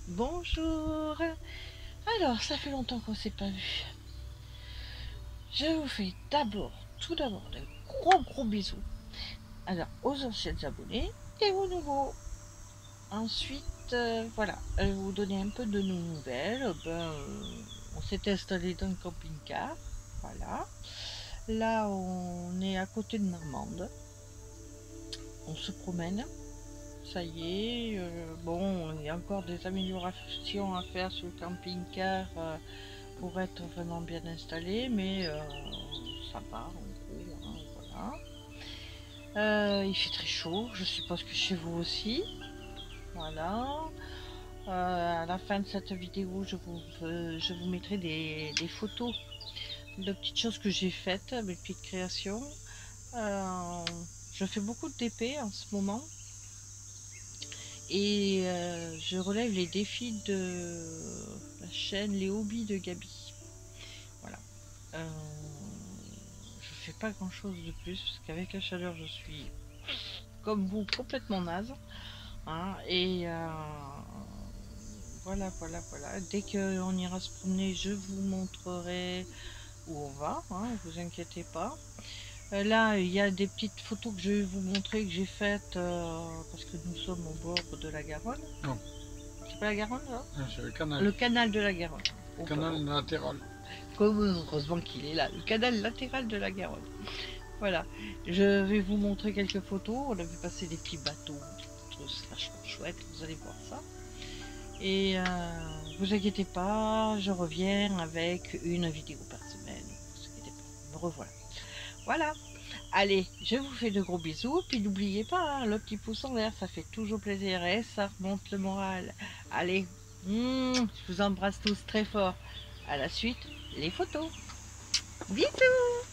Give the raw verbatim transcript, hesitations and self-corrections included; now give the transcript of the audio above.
Bonjour. Alors, ça fait longtemps qu'on s'est pas vu. Je vous fais d'abord, tout d'abord, de gros gros bisous. Alors, aux anciens abonnés et aux nouveaux. Ensuite, euh, voilà, je vais vous donner un peu de nos nouvelles. Ben, euh, on s'est installé dans le camping-car. Voilà. Là, on est à côté de Normande. On se promène. Ça y est, euh, bon, il y a encore des améliorations à faire sur le camping-car euh, pour être vraiment bien installé, mais euh, ça va en gros, hein, voilà. Euh, il fait très chaud, je suppose que chez vous aussi, voilà. Euh, à la fin de cette vidéo, je vous, euh, je vous mettrai des, des photos de petites choses que j'ai faites, mes petites créations. Euh, je fais beaucoup de D P en ce moment. Et euh, je relève les défis de la chaîne Les Hobbies de Gabi. Voilà. Euh, je fais pas grand chose de plus parce qu'avec la chaleur je suis comme vous complètement naze. Hein, et euh, voilà, voilà, voilà. Dès qu'on ira se promener, je vous montrerai où on va. Hein, vous inquiétez pas. Euh, là, il y a des petites photos que je vais vous montrer que j'ai faites euh, parce que nous sommes au bord de la Garonne. Non. C'est pas la Garonne, là? Non, c'est le canal. Le canal de la Garonne. Le canal latéral. Comme heureusement qu'il est là, le canal latéral de la Garonne. Voilà, je vais vous montrer quelques photos. On a vu passer des petits bateaux, c'est vachement chouette, vous allez voir ça. Et euh, vous inquiétez pas, je reviens avec une vidéo par semaine. Vous inquiétez pas, me revoilà. Voilà, allez, je vous fais de gros bisous. Puis n'oubliez pas, hein, le petit pouce en l'air, ça fait toujours plaisir et ça remonte le moral. Allez, mmh, je vous embrasse tous très fort. À la suite, les photos. Bisous!